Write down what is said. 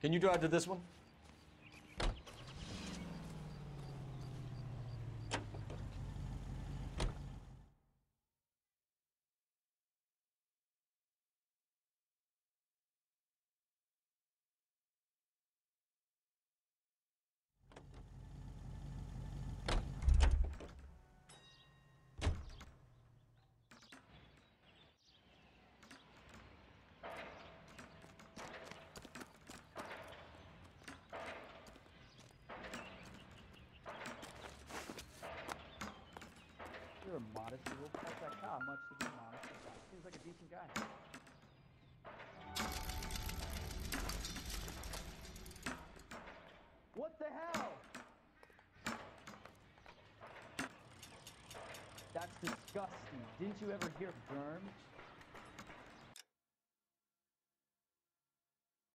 Can you drive to this one? You're a modest little. How's that cop? Much to be modest about. Seems like a decent guy. What the hell? That's disgusting. Didn't you ever hear germs?